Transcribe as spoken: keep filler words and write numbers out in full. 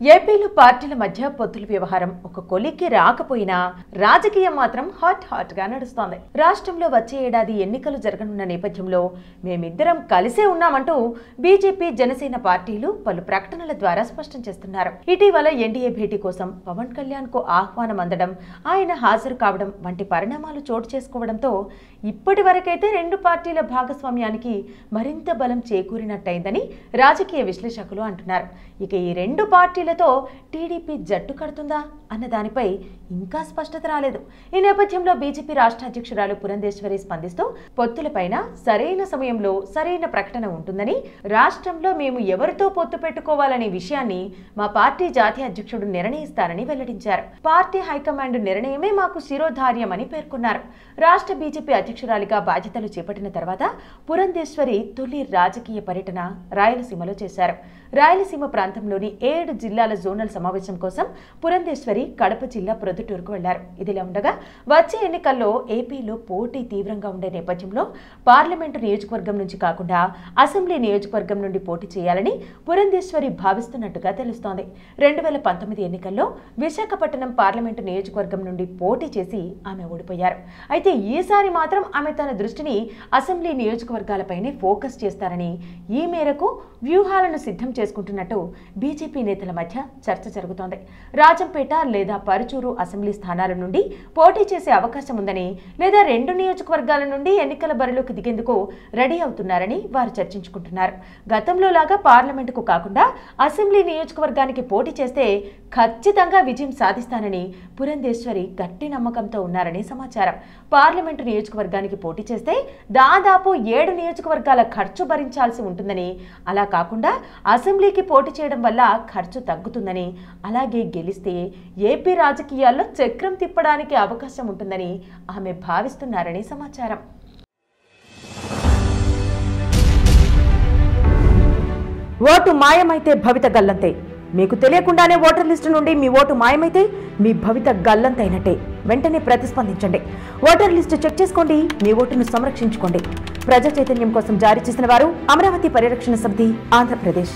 ఏపీలో పార్టీల మధ్య పొత్తుల వ్యవహారం ఒక కొలిక్కి రాకపోయినా రాజకీయం మాత్రం హాట్ హాట్ గా నడుస్తోంది. రాష్ట్రంలో వచ్చే ఏడాది ఎన్నికలు జరగనున్న నేపథ్యంలో మేమిద్దరం కలిసే ఉన్నామంటూ బీజేపీ, జనసేన పార్టీలు పలు ప్రకటనల ద్వారా స్పష్టం చేస్తున్నారు. ఇటీవల ఎన్డీఏ భేటీ కోసం పవన్ కళ్యాణ్ కు ఆహ్వానం అందడం, ఆయన హాజరు కావడం వంటి పరిణామాలు చోటు చేసుకోవడంతో ఇప్పటి వరకైతే రెండు పార్టీల భాగస్వామ్యానికి మరింత బలం చేకూరినట్టయిందని రాజకీయ విశ్లేషకులు అంటున్నారు. ఇక ఈ రెండు పార్టీలతో టీడీపీ జట్టు కడుతుందా అన్న దానిపై ఇంకా స్పష్టత రాలేదు. ఈ నేపథ్యంలో బీజేపీ రాష్ట్ర అధ్యక్షురాలు పురంధేశ్వరి స్పందిస్తూ పొత్తులపైన సరైన సమయంలో సరైన ప్రకటన ఉంటుందని, రాష్ట్రంలో మేము ఎవరితో పొత్తు పెట్టుకోవాలనే విషయాన్ని మా పార్టీ జాతీయ అధ్యక్షుడు నిర్ణయిస్తారని వెల్లడించారు. పార్టీ హైకమాండ్ నిర్ణయమే మాకు శిరోధార్యమని పేర్కొన్నారు. రాష్ట్ర బీజేపీ అధ్యక్షురాలిగా బాధ్యతలు చేపట్టిన తర్వాత పురంధేశ్వరి తొలి రాజకీయ పర్యటన రాయలసీమలో చేశారు. రాయలసీమ ప్రాంతంలోని ఏడు జిల్లాల జోనల్ సమావేశం కోసం పురంధేశ్వరి కడప జిల్లా ప్రొద్దుటూరుకు వెళ్లారు. ఇదిలా ఉండగా వచ్చే ఎన్నికల్లో ఏపీలో పోటీ తీవ్రంగా ఉండే నేపథ్యంలో పార్లమెంటు నియోజకవర్గం నుంచి కాకుండా అసెంబ్లీ నియోజకవర్గం నుండి పోటీ చేయాలని పురంధేశ్వరి భావిస్తున్నట్టుగా తెలుస్తోంది. రెండు వేల పంతొమ్మిది ఎన్నికల్లో విశాఖపట్నం పార్లమెంటు నియోజకవర్గం నుండి పోటీ చేసి ఆమె ఓడిపోయారు. అయితే ఈసారి మాత్రం ఆమె తన దృష్టిని అసెంబ్లీ నియోజకవర్గాలపైనే ఫోకస్ చేస్తారని, ఈ మేరకు వ్యూహాలను సిద్ధం చేసుకుంటున్నట్టు బీజేపీ నేతల మధ్య చర్చ జరుగుతోంది. రాజంపేట లేదా పరుచూరు అసెంబ్లీ స్థానాల నుండి పోటీ చేసే అవకాశం ఉందని, లేదా రెండు నియోజకవర్గాల నుండి ఎన్నికల బరిలోకి దిగేందుకు రెడీ అవుతున్నారని వారు చర్చించుకుంటున్నారు. గతంలో లాగా పార్లమెంటుకు కాకుండా అసెంబ్లీ నియోజకవర్గానికి పోటీ చేస్తే ఖచ్చితంగా విజయం సాధిస్తానని పురంధేశ్వరి గట్టి నమ్మకంతో ఉన్నారని సమాచారం. పార్లమెంటు నియోజకవర్గానికి పోటీ చేస్తే దాదాపు ఏడు నియోజకవర్గాల ఖర్చు భరించాల్సి ఉంటుందని, అలా కాకుండా అసెంబ్లీకి పోటీ చేయడం వల్ల ఖర్చు తగ్గుతుందని, అలాగే గెలిస్తే ఏపీ రాజకీయాల్లో చక్రం తిప్పడానికి అవకాశం ఉంటుందని ఆమె భావిస్తున్నారని సమాచారం. ఓటు మాయమైతే భవిత గల్లంతే. మీకు తెలియకుండానే ఓటర్ లిస్టు నుండి మీ ఓటు మాయమైతే మీ భవిత గల్లంతైనట్టే. వెంటనే ప్రతిస్పందించండి. ఓటర్ లిస్టు చెక్ చేసుకోండి. మీ ఓటును సంరక్షించుకోండి. ప్రజా చైతన్యం కోసం జారీ చేసిన వారు అమరావతి పరిరక్షణ సమితి, ఆంధ్రప్రదేశ్.